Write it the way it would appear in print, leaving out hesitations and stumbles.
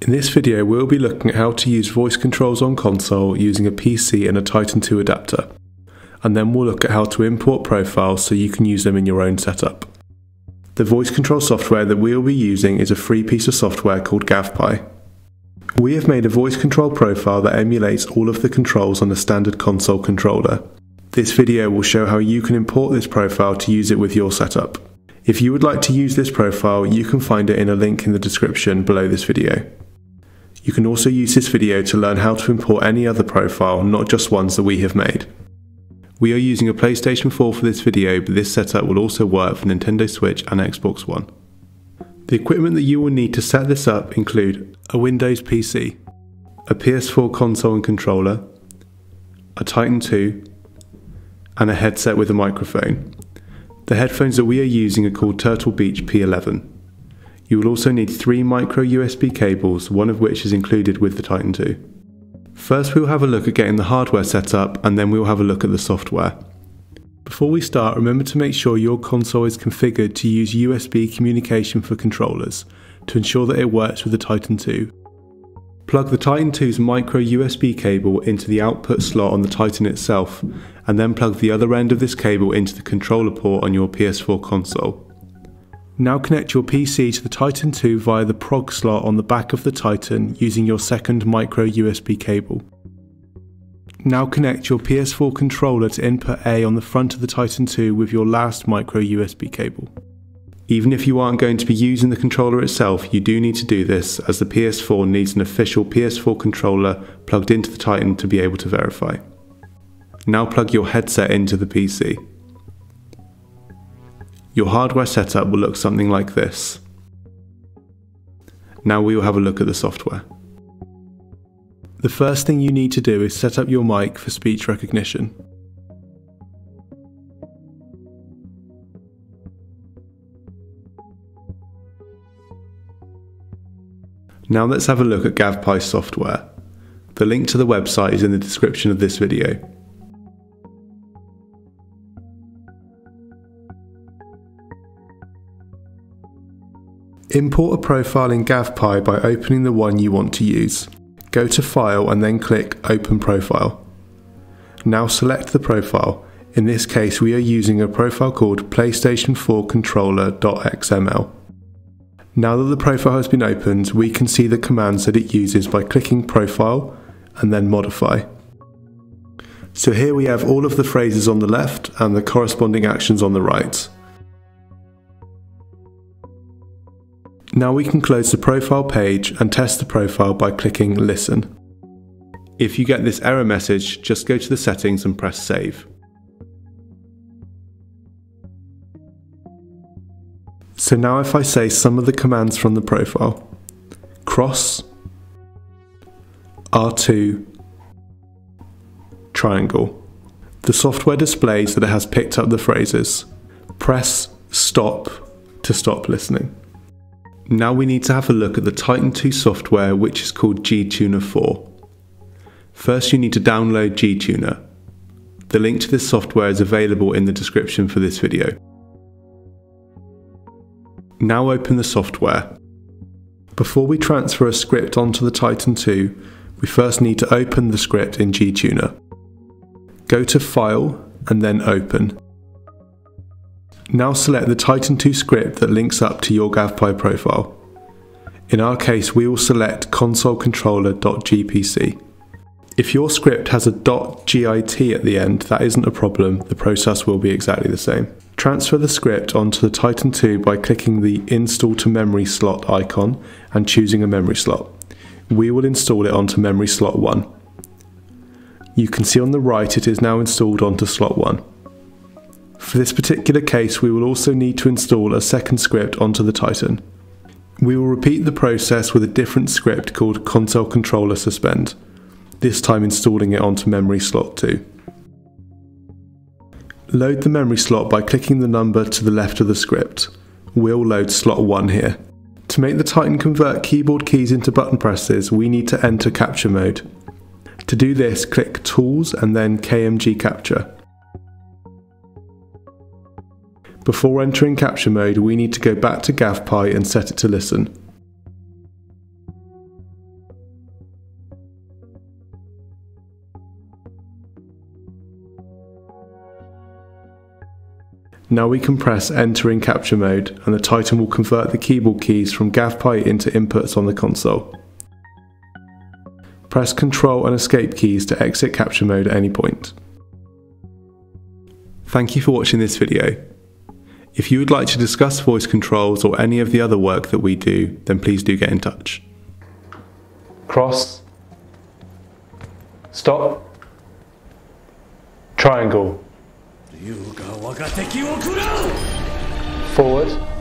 In this video we'll be looking at how to use voice controls on console using a PC and a Titan II adapter, and then we'll look at how to import profiles so you can use them in your own setup. The voice control software that we'll be using is a free piece of software called GAVPI. We have made a voice control profile that emulates all of the controls on a standard console controller. This video will show how you can import this profile to use it with your setup. If you would like to use this profile, you can find it in a link in the description below this video. You can also use this video to learn how to import any other profile, not just ones that we have made. We are using a PlayStation 4 for this video, but this setup will also work for Nintendo Switch and Xbox One. The equipment that you will need to set this up include a Windows PC, a PS4 console and controller, a Titan II, and a headset with a microphone. The headphones that we are using are called Turtle Beach P11. You will also need 3 micro USB cables, one of which is included with the Titan II. First we will have a look at getting the hardware set up, and then we will have a look at the software. Before we start, remember to make sure your console is configured to use USB communication for controllers, to ensure that it works with the Titan II. Plug the Titan II's micro USB cable into the output slot on the Titan itself, and then plug the other end of this cable into the controller port on your PS4 console. Now connect your PC to the Titan II via the prog slot on the back of the Titan using your second micro USB cable. Now connect your PS4 controller to input A on the front of the Titan II with your last micro USB cable. Even if you aren't going to be using the controller itself, you do need to do this, as the PS4 needs an official PS4 controller plugged into the Titan to be able to verify. Now plug your headset into the PC. Your hardware setup will look something like this. Now we will have a look at the software. The first thing you need to do is set up your mic for speech recognition. Now let's have a look at GAVPI software. The link to the website is in the description of this video. Import a profile in GAVPI by opening the one you want to use. Go to File and then click Open Profile. Now select the profile. In this case we are using a profile called PlayStation 4 Controller.xml. Now that the profile has been opened, we can see the commands that it uses by clicking Profile and then Modify. So here we have all of the phrases on the left and the corresponding actions on the right. Now we can close the profile page and test the profile by clicking Listen. If you get this error message, just go to the settings and press Save. So now if I say some of the commands from the profile: cross, R2, triangle, the software displays that it has picked up the phrases. Press Stop to stop listening. Now we need to have a look at the Titan II software, which is called Gtuner IV. First you need to download Gtuner. The link to this software is available in the description for this video. Now open the software. Before we transfer a script onto the Titan II, we first need to open the script in Gtuner. Go to File and then Open. Now select the Titan II script that links up to your GAVPI profile. In our case we will select consolecontroller.gpc. If your script has a .git at the end, that isn't a problem, the process will be exactly the same. Transfer the script onto the Titan II by clicking the Install to Memory Slot icon and choosing a memory slot. We will install it onto memory slot 1. You can see on the right it is now installed onto slot 1. For this particular case we will also need to install a second script onto the Titan. We will repeat the process with a different script called console controller suspend, this time installing it onto memory slot 2. Load the memory slot by clicking the number to the left of the script. We'll load slot 1 here. To make the Titan convert keyboard keys into button presses, we need to enter capture mode. To do this, click Tools and then KMG Capture. Before entering capture mode, we need to go back to GAVPI and set it to listen. Now we can press enter in capture mode and the Titan will convert the keyboard keys from GAVPI into inputs on the console. Press Ctrl and Escape keys to exit capture mode at any point. Thank you for watching this video. If you would like to discuss voice controls or any of the other work that we do, then please do get in touch. Cross. Stop. Triangle. Forward.